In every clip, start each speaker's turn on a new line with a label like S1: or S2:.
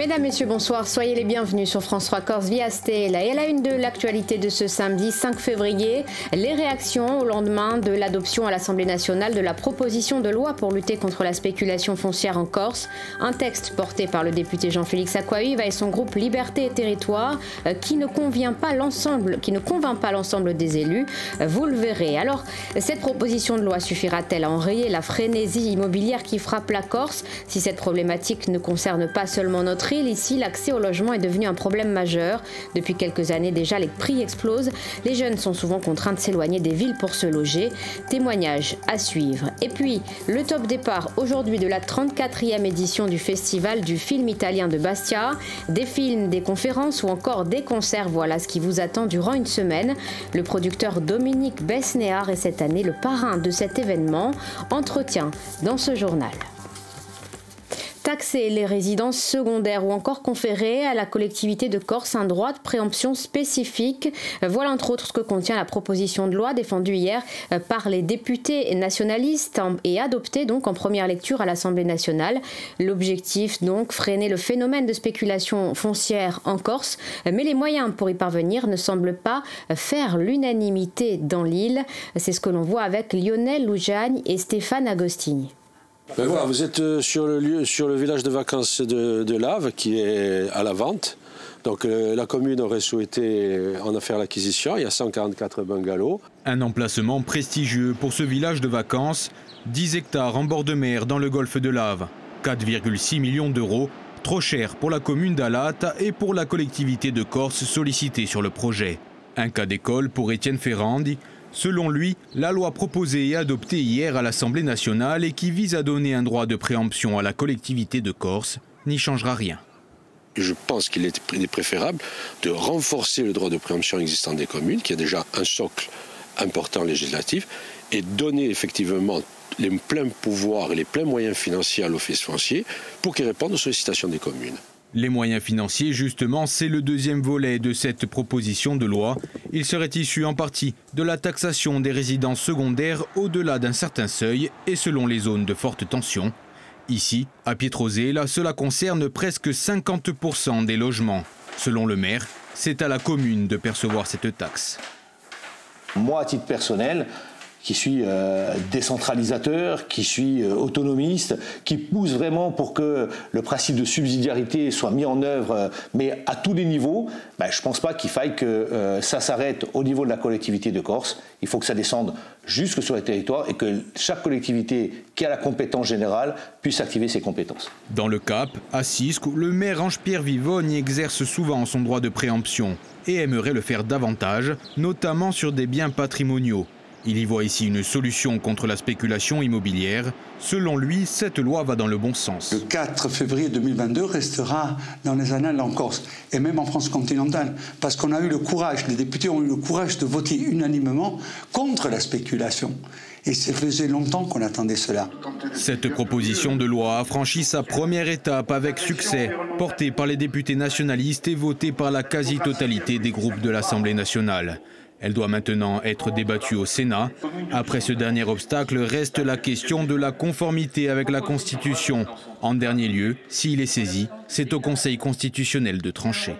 S1: Mesdames, Messieurs, bonsoir. Soyez les bienvenus sur France 3 Corse via Stella. Et à la une de l'actualité de ce samedi 5 février, les réactions au lendemain de l'adoption à l'Assemblée nationale de la proposition de loi pour lutter contre la spéculation foncière en Corse. Un texte porté par le député Jean-Félix Akouaviva et son groupe Liberté et Territoire qui ne convainc pas l'ensemble des élus. Vous le verrez. Alors, cette proposition de loi suffira-t-elle à enrayer la frénésie immobilière qui frappe la Corse? Si cette problématique ne concerne pas seulement notre île, ici, l'accès au logement est devenu un problème majeur. Depuis quelques années déjà, les prix explosent. Les jeunes sont souvent contraints de s'éloigner des villes pour se loger. Témoignages à suivre. Et puis, le top départ aujourd'hui de la 34e édition du Festival du film italien de Bastia. Des films, des conférences ou encore des concerts, voilà ce qui vous attend durant une semaine. Le producteur Dominique Besnéard est cette année le parrain de cet événement. Entretien dans ce journal. Taxer les résidences secondaires ou encore conférer à la collectivité de Corse un droit de préemption spécifique. Voilà entre autres ce que contient la proposition de loi défendue hier par les députés nationalistes et adoptée donc en première lecture à l'Assemblée nationale. L'objectif donc, freiner le phénomène de spéculation foncière en Corse, mais les moyens pour y parvenir ne semblent pas faire l'unanimité dans l'île. C'est ce que l'on voit avec Lionel Loujagne et Stéphane Agostini.
S2: Ben voilà, vous êtes sur le village de vacances de Lave qui est à la vente. Donc la commune aurait souhaité en faire l'acquisition. Il y a 144 bungalows.
S3: Un emplacement prestigieux pour ce village de vacances. 10 hectares en bord de mer dans le golfe de Lave. 4,6 millions d'euros. Trop cher pour la commune d'Alate et pour la collectivité de Corse sollicitée sur le projet. Un cas d'école pour Étienne Ferrandi. Selon lui, la loi proposée et adoptée hier à l'Assemblée nationale et qui vise à donner un droit de préemption à la collectivité de Corse n'y changera rien.
S2: Je pense qu'il est préférable de renforcer le droit de préemption existant des communes, qui a déjà un socle important législatif, et donner effectivement les pleins pouvoirs et les pleins moyens financiers à l'office foncier pour qu'il réponde aux sollicitations des communes.
S3: Les moyens financiers, justement, c'est le deuxième volet de cette proposition de loi. Il serait issu en partie de la taxation des résidences secondaires au-delà d'un certain seuil et selon les zones de forte tension. Ici, à Pietrosella, cela concerne presque 50% des logements. Selon le maire, c'est à la commune de percevoir cette taxe.
S4: Moi, à titre personnel, qui suis décentralisateur, qui suis autonomiste, qui pousse vraiment pour que le principe de subsidiarité soit mis en œuvre, mais à tous les niveaux, je ne pense pas qu'il faille que ça s'arrête au niveau de la collectivité de Corse. Il faut que ça descende jusque sur les territoires et que chaque collectivité qui a la compétence générale puisse activer ses compétences.
S3: Dans le Cap, à Sisque, le maire Ange-Pierre Vivogne exerce souvent son droit de préemption et aimerait le faire davantage, notamment sur des biens patrimoniaux. Il y voit ici une solution contre la spéculation immobilière. Selon lui, cette loi va dans le bon sens.
S5: Le 4 février 2022 restera dans les annales en Corse, et même en France continentale, parce qu'on a eu le courage, les députés ont eu le courage de voter unanimement contre la spéculation. Et ça faisait longtemps qu'on attendait cela.
S3: Cette proposition de loi a franchi sa première étape avec succès, portée par les députés nationalistes et votée par la quasi-totalité des groupes de l'Assemblée nationale. Elle doit maintenant être débattue au Sénat. Après ce dernier obstacle, reste la question de la conformité avec la Constitution. En dernier lieu, s'il est saisi, c'est au Conseil constitutionnel de trancher.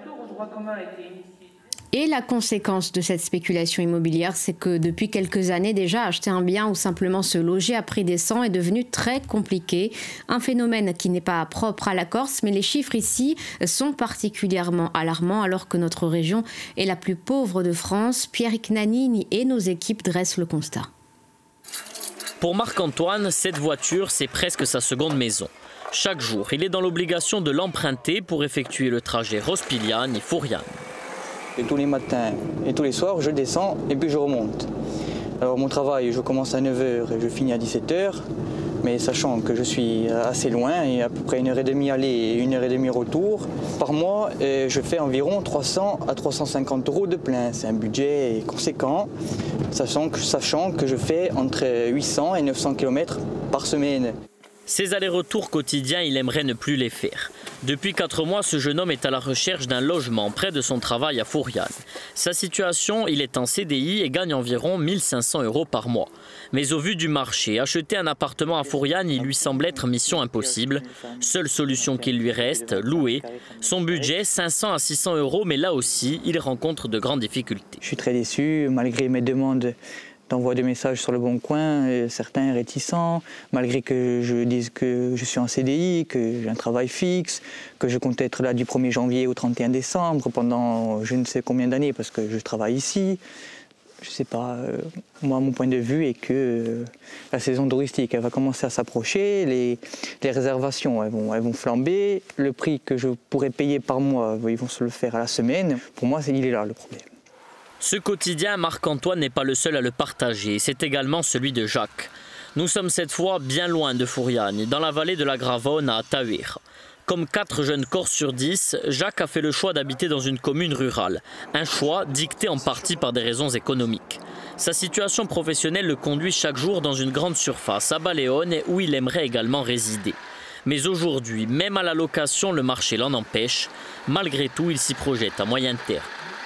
S1: Et la conséquence de cette spéculation immobilière, c'est que depuis quelques années déjà, acheter un bien ou simplement se loger à prix décent est devenu très compliqué. Un phénomène qui n'est pas propre à la Corse, mais les chiffres ici sont particulièrement alarmants alors que notre région est la plus pauvre de France. Pierrick Nanini et nos équipes dressent le constat.
S6: Pour Marc-Antoine, cette voiture, c'est presque sa seconde maison. Chaque jour, il est dans l'obligation de l'emprunter pour effectuer le trajet Rospigliane-Fouriane.
S7: Et tous les matins et tous les soirs, je descends et puis je remonte. Alors mon travail, je commence à 9h et je finis à 17h. Mais sachant que je suis assez loin, et à peu près 1h30 aller et 1h30 retour, par mois, je fais environ 300 à 350 euros de plein. C'est un budget conséquent, sachant que je fais entre 800 et 900 km par semaine.
S6: Ces allers-retours quotidiens, il aimerait ne plus les faire. Depuis 4 mois, ce jeune homme est à la recherche d'un logement près de son travail à Fouriane. Sa situation, il est en CDI et gagne environ 1 500 € par mois. Mais au vu du marché, acheter un appartement à Fouriane, il lui semble être mission impossible. Seule solution qu'il lui reste, louer. Son budget, 500 à 600 €, mais là aussi, il rencontre de grandes difficultés.
S7: Je suis très déçu, malgré mes demandes d'envoi de messages sur le Bon Coin, certains réticents, malgré que je dise que je suis en CDI, que j'ai un travail fixe, que je compte être là du 1er janvier au 31 décembre pendant je ne sais combien d'années parce que je travaille ici. Je ne sais pas, moi mon point de vue est que la saison touristique elle va commencer à s'approcher, les réservations elles vont flamber, le prix que je pourrais payer par mois, ils vont se le faire à la semaine. Pour moi, il est là le problème.
S6: Ce quotidien, Marc-Antoine n'est pas le seul à le partager, c'est également celui de Jacques. Nous sommes cette fois bien loin de Fouriane, dans la vallée de la Gravonne à Tahuir. Comme 4 jeunes Corses sur 10, Jacques a fait le choix d'habiter dans une commune rurale. Un choix dicté en partie par des raisons économiques. Sa situation professionnelle le conduit chaque jour dans une grande surface à Baléone où il aimerait également résider. Mais aujourd'hui, même à la location, le marché l'en empêche. Malgré tout, il s'y projette à moyen terme.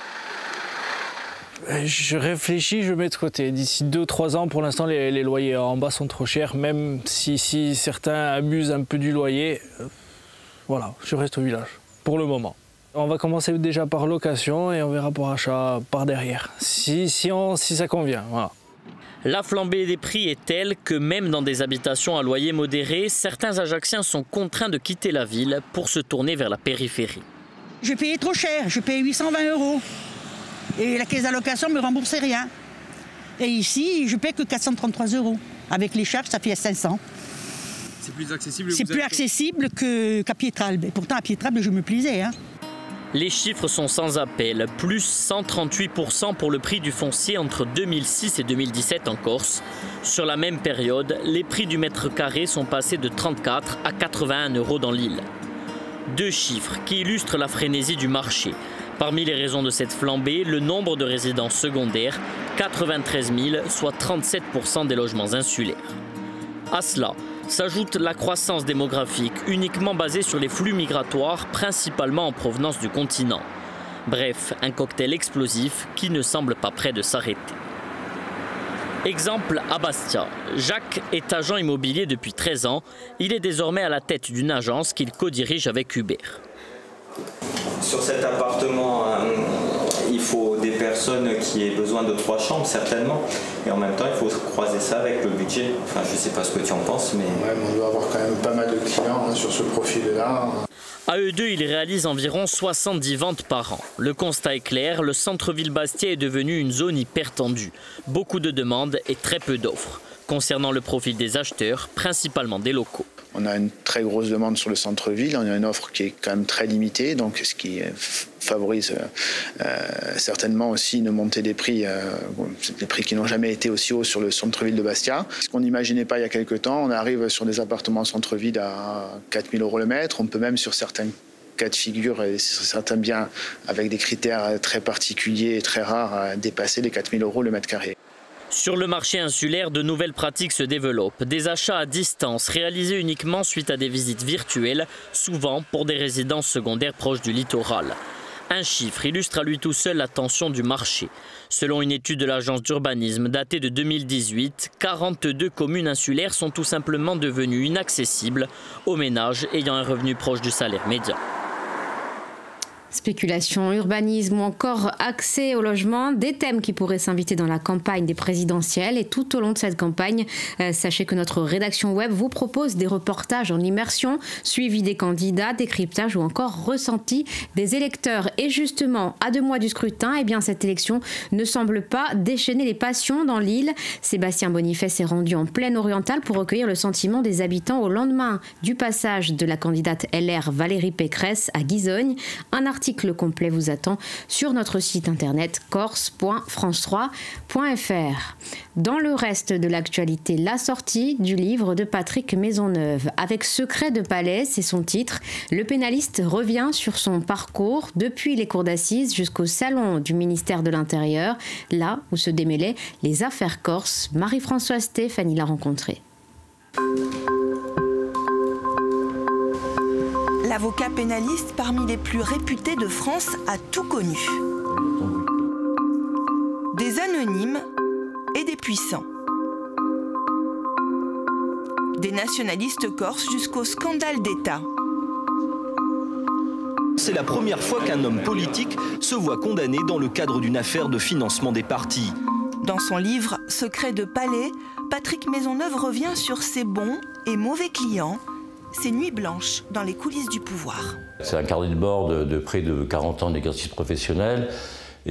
S8: Je réfléchis, je mets de côté. D'ici 2-3 ans, pour l'instant, les loyers en bas sont trop chers. Même si certains abusent un peu du loyer, voilà, je reste au village, pour le moment. On va commencer déjà par location et on verra pour achat par derrière, si ça convient. Voilà.
S6: La flambée des prix est telle que même dans des habitations à loyer modéré, certains Ajacciens sont contraints de quitter la ville pour se tourner vers la périphérie.
S9: Je payais trop cher, je payais 820 €. Et la caisse d'allocation ne me remboursait rien. Et ici, je paie que 433 €. Avec les charges, ça fait 500.
S10: C'est plus accessible.
S9: C'est plus accessible qu'à Pietralbe. Et pourtant, à Pietralbe, je me plaisais.
S6: Les chiffres sont sans appel. Plus 138% pour le prix du foncier entre 2006 et 2017 en Corse. Sur la même période, les prix du mètre carré sont passés de 34 à 81 € dans l'île. 2 chiffres qui illustrent la frénésie du marché. Parmi les raisons de cette flambée, le nombre de résidences secondaires, 93 000, soit 37% des logements insulaires. À cela s'ajoute la croissance démographique, uniquement basée sur les flux migratoires, principalement en provenance du continent. Bref, un cocktail explosif qui ne semble pas près de s'arrêter. Exemple à Bastia. Jacques est agent immobilier depuis 13 ans. Il est désormais à la tête d'une agence qu'il co-dirige avec Hubert.
S11: Sur cet appartement, il faut des personnes qui aient besoin de 3 chambres, certainement. Et en même temps, il faut croiser ça avec le budget. Enfin, je ne sais pas ce que tu en penses, mais...
S10: Ouais, mais on doit avoir quand même pas mal de clients sur ce profil-là.
S6: À eux deux, ils réalisent environ 70 ventes par an. Le constat est clair, le centre-ville Bastia est devenu une zone hyper tendue. Beaucoup de demandes et très peu d'offres. Concernant le profil des acheteurs, principalement des locaux.
S10: On a une très grosse demande sur le centre-ville, on a une offre qui est quand même très limitée, donc ce qui favorise certainement aussi une montée des prix qui n'ont jamais été aussi hauts sur le centre-ville de Bastia. Ce qu'on n'imaginait pas il y a quelques temps, on arrive sur des appartements centre-ville à 4 000 € le mètre, on peut même sur certains cas de figure et sur certains biens avec des critères très particuliers et très rares dépasser les 4 000 € le mètre carré.
S6: Sur le marché insulaire, de nouvelles pratiques se développent. Des achats à distance réalisés uniquement suite à des visites virtuelles, souvent pour des résidences secondaires proches du littoral. Un chiffre illustre à lui tout seul la tension du marché. Selon une étude de l'agence d'urbanisme datée de 2018, 42 communes insulaires sont tout simplement devenues inaccessibles aux ménages ayant un revenu proche du salaire médian.
S1: Spéculation, urbanisme ou encore accès au logement, des thèmes qui pourraient s'inviter dans la campagne des présidentielles. Et tout au long de cette campagne, sachez que notre rédaction web vous propose des reportages en immersion, suivi des candidats, décryptage ou encore ressenti des électeurs. Et justement, à 2 mois du scrutin, eh bien, cette élection ne semble pas déchaîner les passions dans l'île. Sébastien Bonifay s'est rendu en plaine orientale pour recueillir le sentiment des habitants au lendemain du passage de la candidate LR Valérie Pécresse à Guizogne. Un article complet vous attend sur notre site internet corse.france3.fr. Dans le reste de l'actualité, la sortie du livre de Patrick Maisonneuve. Avec Secret de palais, c'est son titre. Le pénaliste revient sur son parcours depuis les cours d'assises jusqu'au salon du ministère de l'Intérieur, là où se démêlaient les affaires corses. Marie-Françoise Stéphanie l'a rencontré.
S12: l'avocat pénaliste parmi les plus réputés de France a tout connu. Des anonymes et des puissants. Des nationalistes corses jusqu'au scandale d'État.
S13: C'est la première fois qu'un homme politique se voit condamné dans le cadre d'une affaire de financement des partis.
S12: Dans son livre « Secret de palais », Patrick Maisonneuve revient sur ses bons et mauvais clients, ses nuits blanches dans les coulisses du pouvoir.
S14: C'est un carnet de bord de près de 40 ans d'exercice professionnel. Et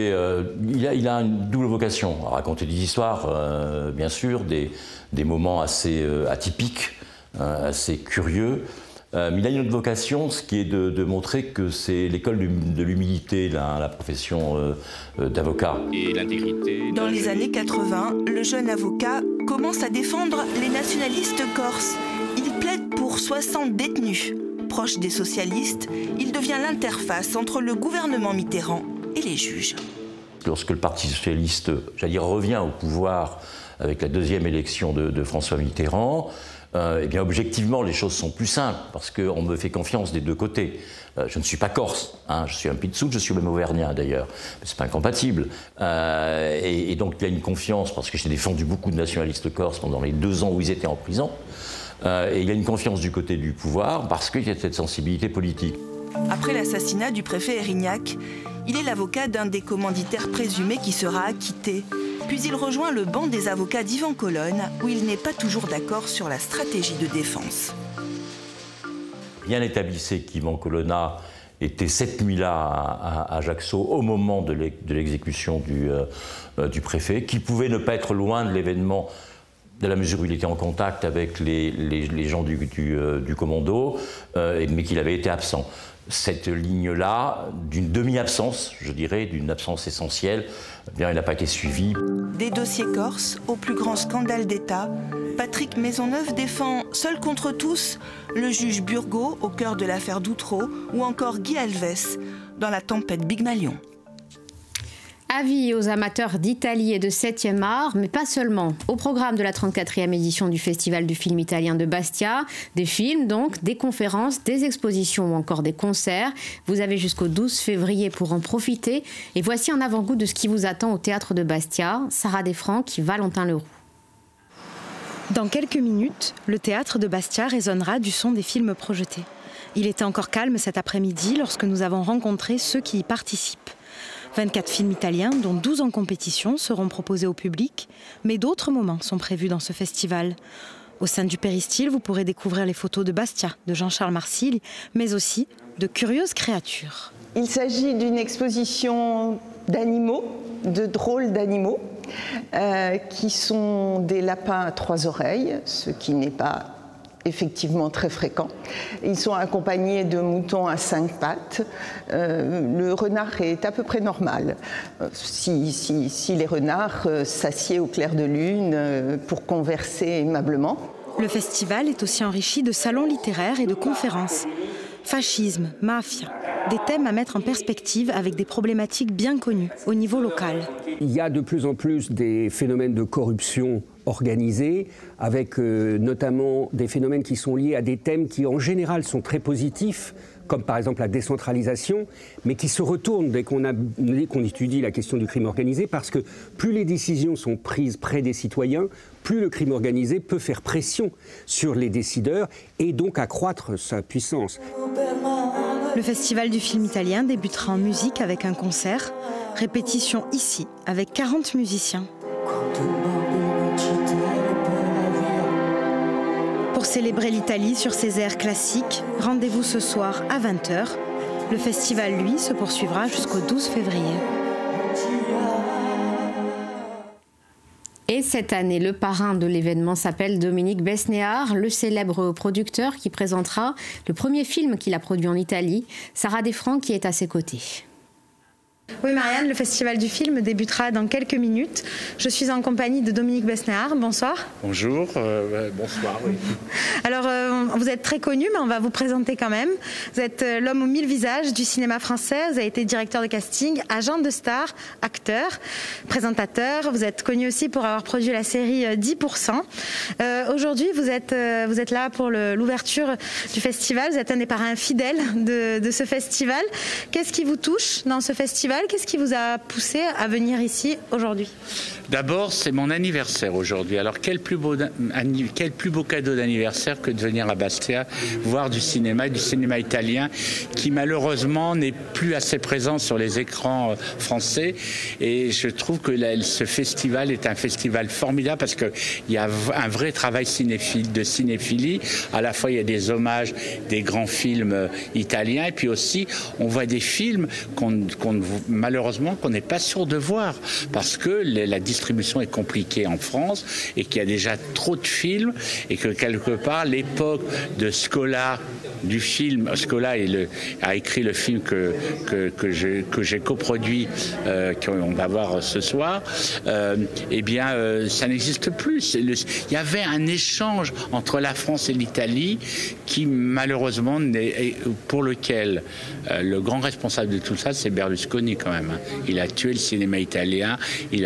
S14: il a une double vocation, à raconter des histoires, bien sûr, des moments assez atypiques, assez curieux. Mais il a une autre vocation, ce qui est de montrer que c'est l'école de l'humilité, la profession d'avocat. Et l'intégrité.
S12: Dans les années 80, le jeune avocat commence à défendre les nationalistes corses. Il plaide pour 60 détenus. Proche des socialistes, il devient l'interface entre le gouvernement Mitterrand et les juges.
S14: Lorsque le Parti socialiste, j'allais dire, revient au pouvoir avec la deuxième élection de François Mitterrand, eh bien, objectivement, les choses sont plus simples, parce qu'on me fait confiance des deux côtés. Je ne suis pas corse, hein, je suis un Pitsou, je suis même auvergnat d'ailleurs, mais c'est pas incompatible. Et donc, il y a une confiance, parce que j'ai défendu beaucoup de nationalistes corses pendant les 2 ans où ils étaient en prison, et il y a une confiance du côté du pouvoir, parce qu'il y a cette sensibilité politique.
S12: Après l'assassinat du préfet Erignac, il est l'avocat d'un des commanditaires présumés qui sera acquitté. Puis il rejoint le banc des avocats d'Yvan Colonne, où il n'est pas toujours d'accord sur la stratégie de défense.
S14: Bien établissé qu'Yvan Colonna était cette nuit-là à Ajaccio au moment de l'exécution du préfet, qui pouvait ne pas être loin de l'événement, de la mesure où il était en contact avec les gens du commando, mais qu'il avait été absent. Cette ligne-là, d'une demi-absence, je dirais, d'une absence essentielle, eh bien, elle n'a pas été suivie.
S12: Des dossiers corses au plus grand scandale d'État, Patrick Maisonneuve défend, seul contre tous, le juge Burgot au cœur de l'affaire Doutreau ou encore Guy Alves dans la tempête Pygmalion.
S1: Avis aux amateurs d'Italie et de 7e art, mais pas seulement. Au programme de la 34e édition du Festival du film italien de Bastia, des films donc, des conférences, des expositions ou encore des concerts. Vous avez jusqu'au 12 février pour en profiter. Et voici un avant-goût de ce qui vous attend au Théâtre de Bastia. Sarah Desfranques, Valentin Leroux.
S15: Dans quelques minutes, le Théâtre de Bastia résonnera du son des films projetés. Il était encore calme cet après-midi lorsque nous avons rencontré ceux qui y participent. 24 films italiens, dont 12 en compétition, seront proposés au public, mais d'autres moments sont prévus dans ce festival. Au sein du Péristyle, vous pourrez découvrir les photos de Bastia, de Jean-Charles Marsilh, mais aussi de curieuses créatures.
S16: Il s'agit d'une exposition d'animaux, de drôles d'animaux, qui sont des lapins à 3 oreilles, ce qui n'est pas effectivement très fréquent. Ils sont accompagnés de moutons à 5 pattes. Le renard est à peu près normal. Si les renards s'assiedent au clair de lune pour converser aimablement.
S15: Le festival est aussi enrichi de salons littéraires et de conférences. Fascisme, mafia, des thèmes à mettre en perspective avec des problématiques bien connues au niveau local.
S17: Il y a de plus en plus des phénomènes de corruption organisés, avec notamment des phénomènes qui sont liés à des thèmes qui en général sont très positifs, comme par exemple la décentralisation, mais qui se retournent dès qu'on étudie la question du crime organisé, parce que plus les décisions sont prises près des citoyens, plus le crime organisé peut faire pression sur les décideurs et donc accroître sa puissance.
S15: Le festival du film italien débutera en musique avec un concert, répétition ici avec 40 musiciens. Pour célébrer l'Italie sur ses airs classiques, rendez-vous ce soir à 20 h. Le festival, lui, se poursuivra jusqu'au 12 février.
S1: Et cette année, le parrain de l'événement s'appelle Dominique Besnéard, le célèbre producteur qui présentera le premier film qu'il a produit en Italie. Sarah Desfranques qui est à ses côtés.
S15: Oui Marianne, le festival du film débutera dans quelques minutes. Je suis en compagnie de Dominique Besnéard. Bonsoir.
S18: Bonjour, bonsoir. Oui.
S15: Alors vous êtes très connu, mais on va vous présenter quand même. Vous êtes l'homme aux 1000 visages du cinéma français. Vous avez été directeur de casting, agent de star, acteur, présentateur. Vous êtes connu aussi pour avoir produit la série 10%. Aujourd'hui, vous êtes là pour l'ouverture du festival. Vous êtes un des parrains fidèles de ce festival. Qu'est-ce qui vous touche dans ce festival ? Qu'est-ce qui vous a poussé à venir ici aujourd'hui ?
S18: D'abord, c'est mon anniversaire aujourd'hui. Alors, quel plus beau cadeau d'anniversaire que de venir à Bastia, voir du cinéma italien, qui malheureusement n'est plus assez présent sur les écrans français. Et je trouve que ce festival est un festival formidable parce qu'il y a un vrai travail de cinéphilie. À la fois, il y a des hommages des grands films italiens, et puis aussi, on voit des films malheureusement qu'on n'est pas sûr de voir parce que la distribution est compliquée en France et qu'il y a déjà trop de films et que quelque part l'époque de Scola, du film, Scola a écrit le film que j'ai coproduit, qu'on va voir ce soir, ça n'existe plus. Il y avait un échange entre la France et l'Italie qui malheureusement pour lequel le grand responsable de tout ça, c'est Berlusconi quand même. Il a tué le cinéma italien.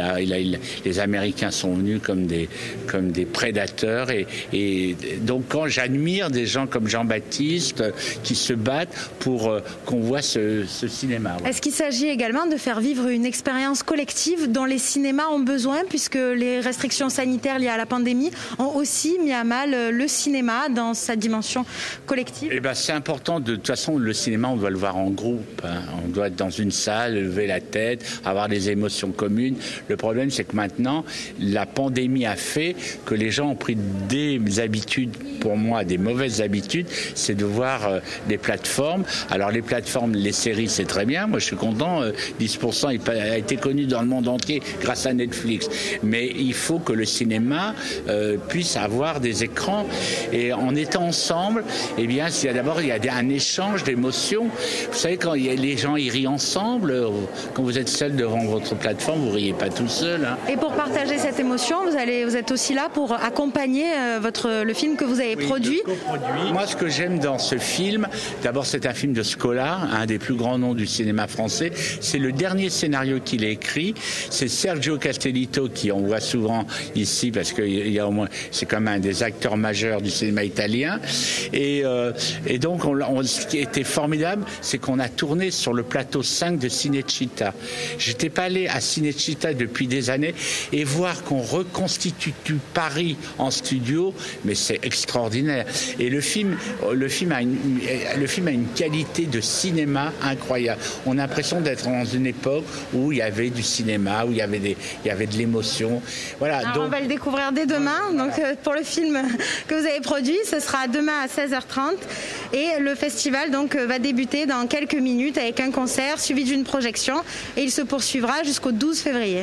S18: Les Américains sont venus comme des prédateurs. Et donc quand j'admire des gens comme Jean-Baptiste qui se battent pour qu'on voit ce cinéma. Ouais.
S15: Est-ce qu'il s'agit également de faire vivre une expérience collective dont les cinémas ont besoin, puisque les restrictions sanitaires liées à la pandémie ont aussi mis à mal le cinéma dans sa dimension collective ?
S18: C'est important. De toute façon, le cinéma, on doit le voir en groupe. On doit être dans une salle, lever la tête, avoir des émotions communes. Le problème, c'est que maintenant, la pandémie a fait que les gens ont pris des habitudes, pour moi, des mauvaises habitudes, c'est de voir des plateformes. Alors les plateformes, les séries, c'est très bien. Moi, je suis content. 10% a été connu dans le monde entier grâce à Netflix. Mais il faut que le cinéma puisse avoir des écrans. Et en étant ensemble, il y a un échange d'émotions. Vous savez, quand les gens ils rient ensemble, quand vous êtes seul devant votre plateforme, vous riez pas tout seul. Hein.
S15: Et pour partager cette émotion, vous êtes aussi là pour accompagner le film que vous avez produit.
S18: Moi, ce que j'aime dans ce film, d'abord, c'est un film de Scola, un des plus grands noms du cinéma français. C'est le dernier scénario qu'il a écrit. C'est Sergio Castellitto, qui on voit souvent ici, parce que c'est quand même un des acteurs majeurs du cinéma italien. Et donc, ce qui était formidable, c'est qu'on a tourné sur le plateau 5 de Cinecittà. J'étais pas allé à Cinecittà depuis des années et voir qu'on reconstitue Paris en studio, mais c'est extraordinaire. Et le film a une qualité de cinéma incroyable. On a l'impression d'être dans une époque où il y avait du cinéma, où il y avait de l'émotion. Voilà.
S15: Alors, on va le découvrir dès demain. Donc pour le film que vous avez produit, ce sera demain à 16h30 et le festival va débuter dans quelques minutes avec un concert suivi d'une projection et il se poursuivra jusqu'au 12 février.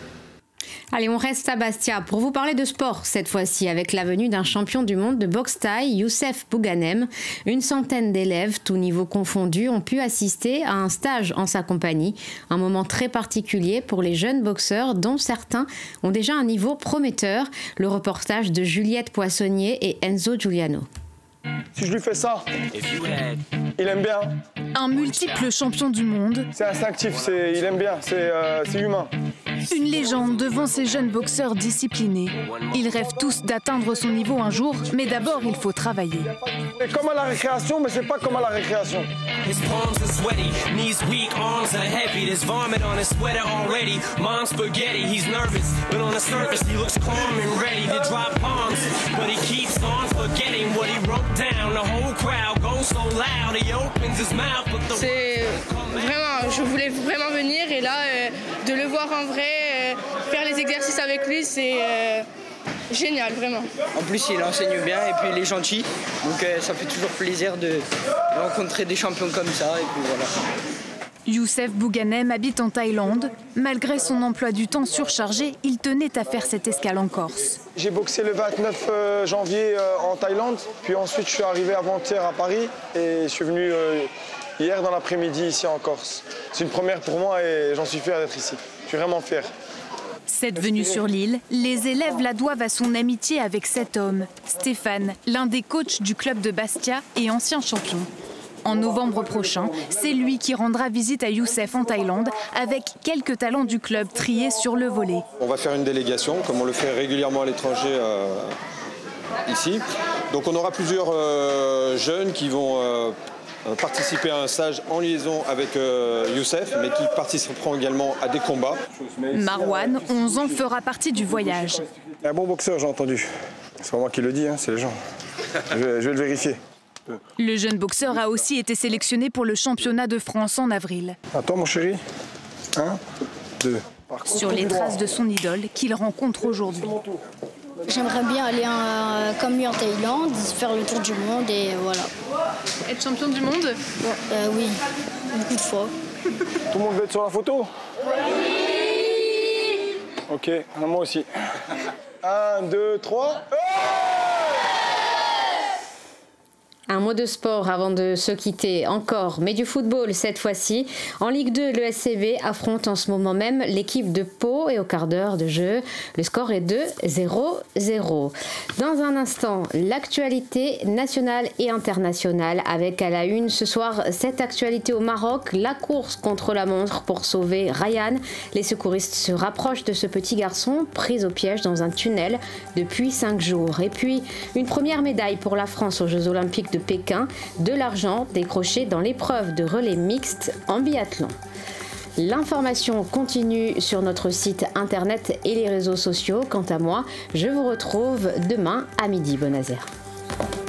S1: Allez, on reste à Bastia pour vous parler de sport, cette fois-ci avec la venue d'un champion du monde de boxe thaï, Youssef Bouganem. Une centaine d'élèves, tous niveaux confondus, ont pu assister à un stage en sa compagnie. Un moment très particulier pour les jeunes boxeurs, dont certains ont déjà un niveau prometteur. Le reportage de Juliette Poissonnier et Enzo Giuliano.
S19: Si je lui fais ça, il aime bien.
S20: Un multiple champion du monde.
S19: C'est instinctif, il aime bien, c'est humain.
S20: Une légende devant ces jeunes boxeurs disciplinés. Ils rêvent tous d'atteindre son niveau un jour, mais d'abord il faut travailler.
S19: C'est comme à la récréation, mais c'est pas comme à la récréation.
S21: C'est vraiment, je voulais vraiment venir et là, de le voir en vrai, faire les exercices avec lui, c'est génial, vraiment.
S22: En plus, il enseigne bien et puis il est gentil, donc ça fait toujours plaisir de rencontrer des champions comme ça et puis voilà.
S20: Youssef Bouganem habite en Thaïlande. Malgré son emploi du temps surchargé, il tenait à faire cette escale en Corse.
S19: J'ai boxé le 29 janvier en Thaïlande, puis ensuite je suis arrivé avant-hier à Paris et je suis venu hier dans l'après-midi ici en Corse. C'est une première pour moi et j'en suis fier d'être ici. Je suis vraiment fier.
S20: Cette venue sur l'île, les élèves la doivent à son amitié avec cet homme, Stéphane, l'un des coachs du club de Bastia et ancien champion. En novembre prochain, c'est lui qui rendra visite à Youssef en Thaïlande avec quelques talents du club triés sur le volley.
S2: On va faire une délégation, comme on le fait régulièrement à l'étranger ici. Donc on aura plusieurs jeunes qui vont participer à un stage en liaison avec Youssef, mais qui participeront également à des combats.
S20: Marouane, 11 ans, fera partie du voyage.
S19: Un bon boxeur, j'ai entendu. C'est pas moi qui le dis, hein, c'est les gens. Je vais le vérifier.
S20: Le jeune boxeur a aussi été sélectionné pour le championnat de France en avril.
S19: Attends mon chéri. 1, 2.
S20: Sur les traces de son idole qu'il rencontre aujourd'hui.
S4: J'aimerais bien aller comme lui en Thaïlande, faire le tour du monde et voilà.
S21: Être champion du monde?
S4: Oui, beaucoup de fois.
S19: Tout le monde veut être sur la photo? Oui. Ok, moi aussi. 1, 2, 3.
S1: Un mot de sport avant de se quitter encore, mais du football cette fois-ci. En Ligue 2, le SCV affronte en ce moment même l'équipe de Pau et au quart d'heure de jeu, le score est de 0-0. Dans un instant, l'actualité nationale et internationale avec à la une ce soir cette actualité au Maroc, la course contre la montre pour sauver Ryan. Les secouristes se rapprochent de ce petit garçon pris au piège dans un tunnel depuis 5 jours. Et puis, une première médaille pour la France aux Jeux Olympiques de Pékin, de l'argent décroché dans l'épreuve de relais mixte en biathlon. L'information continue sur notre site internet et les réseaux sociaux. Quant à moi, je vous retrouve demain à midi. Bonne azère.